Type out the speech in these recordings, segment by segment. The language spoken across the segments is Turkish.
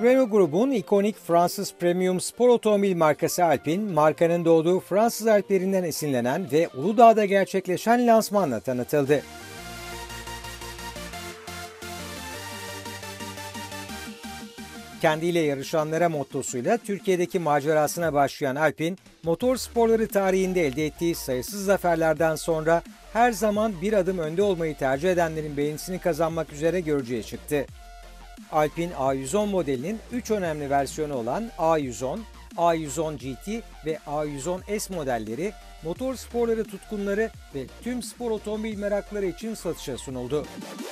Renault grubun ikonik Fransız premium spor otomobil markası Alpine, markanın doğduğu Fransız Alplerinden esinlenen ve Uludağ'da gerçekleşen lansmanla tanıtıldı. Kendiyle yarışanlara mottosuyla Türkiye'deki macerasına başlayan Alpine, motor sporları tarihinde elde ettiği sayısız zaferlerden sonra her zaman bir adım önde olmayı tercih edenlerin beğenisini kazanmak üzere görücüye çıktı. Alpine A110 modelinin 3 önemli versiyonu olan A110, A110 GT ve A110S modelleri, motor sporları tutkunları ve tüm spor otomobil merakları için satışa sunuldu.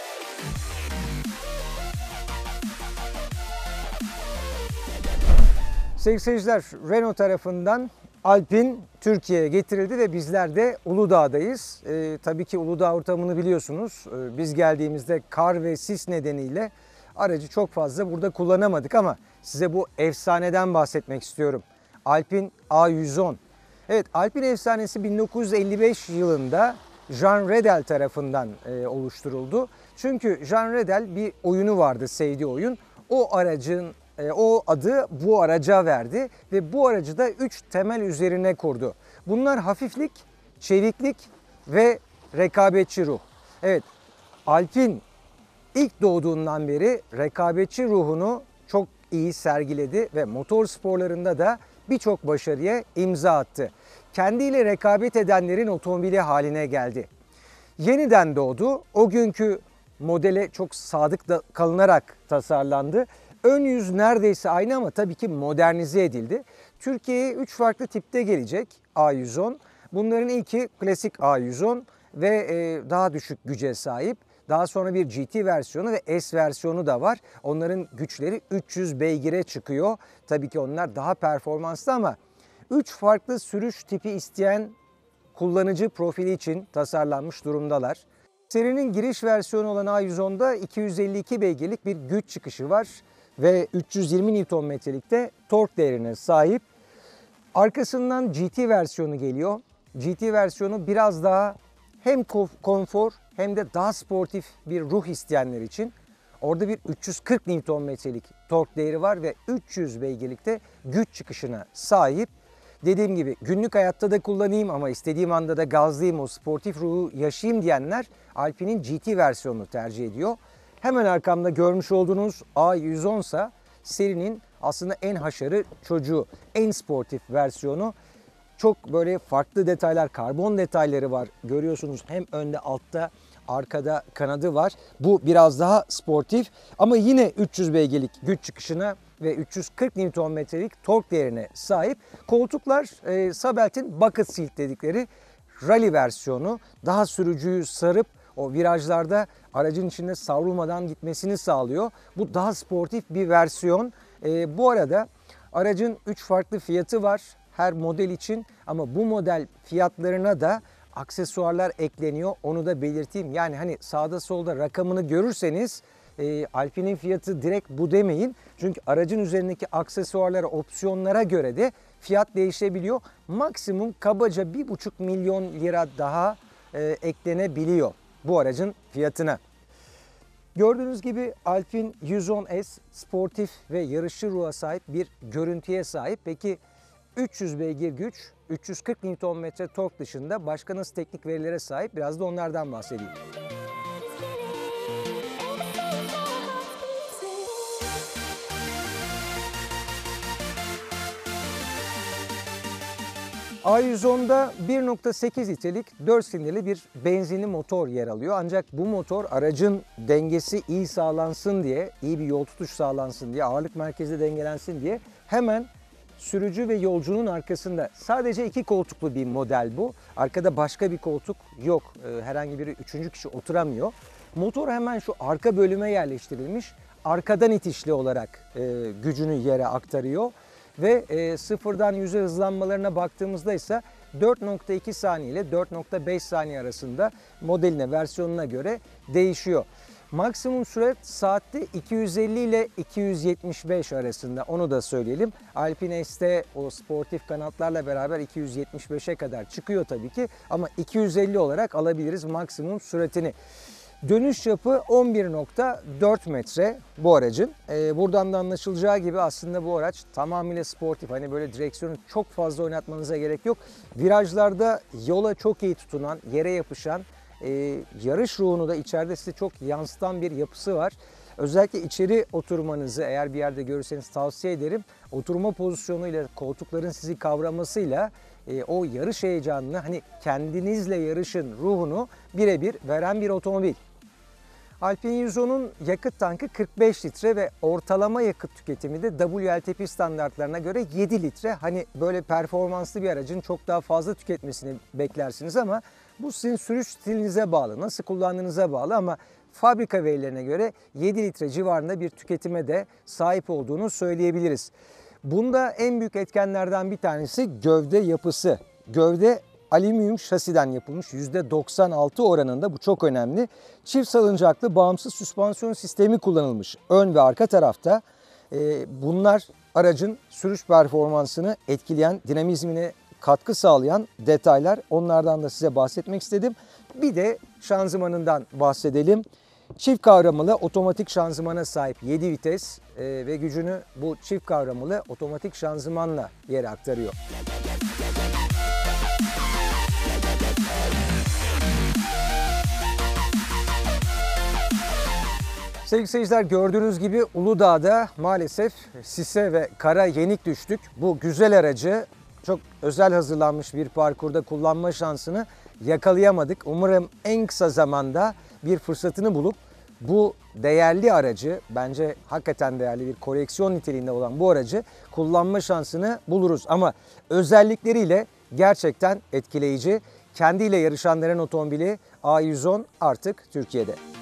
Sevgili seyirciler, Renault tarafından Alpine Türkiye'ye getirildi ve bizler de Uludağ'dayız. Tabii ki Uludağ ortamını biliyorsunuz. Biz geldiğimizde kar ve sis nedeniyle aracı çok fazla burada kullanamadık ama size bu efsaneden bahsetmek istiyorum. Alpine A110. Evet, Alpine efsanesi 1955 yılında Jean Redel tarafından oluşturuldu. Çünkü Jean Redel bir oyunu vardı, sevdiği oyun. O adı bu araca verdi ve bu aracı da 3 temel üzerine kurdu. Bunlar hafiflik, çeviklik ve rekabetçi ruh. Evet, Alpine ilk doğduğundan beri rekabetçi ruhunu çok iyi sergiledi ve motor sporlarında da birçok başarıya imza attı. Kendiyle rekabet edenlerin otomobili haline geldi. Yeniden doğdu. O günkü modele çok sadık kalınarak tasarlandı. Ön yüz neredeyse aynı ama tabii ki modernize edildi. Türkiye'ye 3 farklı tipte gelecek A110. Bunların ilki klasik A110 ve daha düşük güce sahip. Daha sonra bir GT versiyonu ve S versiyonu da var. Onların güçleri 300 beygire çıkıyor. Tabii ki onlar daha performanslı ama 3 farklı sürüş tipi isteyen kullanıcı profili için tasarlanmış durumdalar. Serinin giriş versiyonu olan A110'da 252 beygirlik bir güç çıkışı var ve 320 Nm'lik de tork değerine sahip. Arkasından GT versiyonu geliyor. GT versiyonu biraz daha hem konfor hem de daha sportif bir ruh isteyenler için. Orada bir 340 Nm'lik tork değeri var ve 300 beygirlik de güç çıkışına sahip. Dediğim gibi günlük hayatta da kullanayım ama istediğim anda da gazlayayım, o sportif ruhu yaşayayım diyenler Alpine'in GT versiyonunu tercih ediyor. Hemen arkamda görmüş olduğunuz A110 ise serinin aslında en haşarı çocuğu, en sportif versiyonu. Çok böyle farklı detaylar, karbon detayları var. Görüyorsunuz hem önde, altta, arkada kanadı var. Bu biraz daha sportif ama yine 300 beygirlik güç çıkışına ve 340 Nm'lik tork değerine sahip. Koltuklar Sabelt'in bucket seat dedikleri rally versiyonu. Daha sürücüyü sarıp o virajlarda aracın içinde savrulmadan gitmesini sağlıyor. Bu daha sportif bir versiyon. Bu arada aracın 3 farklı fiyatı var her model için ama bu model fiyatlarına da aksesuarlar ekleniyor. Onu da belirteyim. Yani hani sağda solda rakamını görürseniz Alpine'in fiyatı direkt bu demeyin. Çünkü aracın üzerindeki aksesuarlara, opsiyonlara göre de fiyat değişebiliyor. Maksimum kabaca 1,5 milyon lira daha eklenebiliyor bu aracın fiyatına. Gördüğünüz gibi Alpine A110S sportif ve yarışçı ruha sahip bir görüntüye sahip. Peki 300 beygir güç, 340 Nm tork dışında başka nasıl teknik verilere sahip? Biraz da onlardan bahsedeyim. A110'da 1.8 litrelik 4 silindirli bir benzinli motor yer alıyor. Ancak bu motor aracın dengesi iyi sağlansın diye, iyi bir yol tutuş sağlansın diye, ağırlık merkezi dengelensin diye hemen sürücü ve yolcunun arkasında sadece 2 koltuklu bir model bu. Arkada başka bir koltuk yok. Herhangi biri 3. kişi oturamıyor. Motor hemen şu arka bölüme yerleştirilmiş. Arkadan itişli olarak gücünü yere aktarıyor. Ve sıfırdan 100'e hızlanmalarına baktığımızda ise 4.2 saniye ile 4.5 saniye arasında modeline, versiyonuna göre değişiyor. Maksimum sürat saatte 250 ile 275 arasında, onu da söyleyelim. Alpine S'te o sportif kanatlarla beraber 275'e kadar çıkıyor tabii ki ama 250 olarak alabiliriz maksimum süratini. Dönüş çapı 11.4 metre bu aracın. Buradan da anlaşılacağı gibi aslında bu araç tamamıyla sportif. Hani böyle direksiyonu çok fazla oynatmanıza gerek yok. Virajlarda yola çok iyi tutunan, yere yapışan, yarış ruhunu da içeride size çok yansıtan bir yapısı var. Özellikle içeri oturmanızı eğer bir yerde görürseniz tavsiye ederim. Oturma pozisyonuyla, koltukların sizi kavramasıyla o yarış heyecanını, hani kendinizle yarışın ruhunu birebir veren bir otomobil. Alpine A110'un yakıt tankı 45 litre ve ortalama yakıt tüketimi de WLTP standartlarına göre 7 litre. Hani böyle performanslı bir aracın çok daha fazla tüketmesini beklersiniz ama bu sizin sürüş stilinize bağlı, nasıl kullandığınıza bağlı ama fabrika verilerine göre 7 litre civarında bir tüketime de sahip olduğunu söyleyebiliriz. Bunda en büyük etkenlerden bir tanesi gövde yapısı. Gövde alüminyum şasiden yapılmış, %96 oranında, bu çok önemli. Çift salıncaklı bağımsız süspansiyon sistemi kullanılmış ön ve arka tarafta. Bunlar aracın sürüş performansını etkileyen, dinamizmine katkı sağlayan detaylar. Onlardan da size bahsetmek istedim. Bir de şanzımanından bahsedelim. Çift kavramalı otomatik şanzımana sahip 7 vites ve gücünü bu çift kavramalı otomatik şanzımanla yere aktarıyor. Sevgili seyirciler, gördüğünüz gibi Uludağ'da maalesef sise ve kara yenik düştük. Bu güzel aracı çok özel hazırlanmış bir parkurda kullanma şansını yakalayamadık. Umarım en kısa zamanda bir fırsatını bulup bu değerli aracı, bence hakikaten değerli bir koleksiyon niteliğinde olan bu aracı kullanma şansını buluruz. Ama özellikleriyle gerçekten etkileyici. Kendiyle yarışanların otomobili A110 artık Türkiye'de.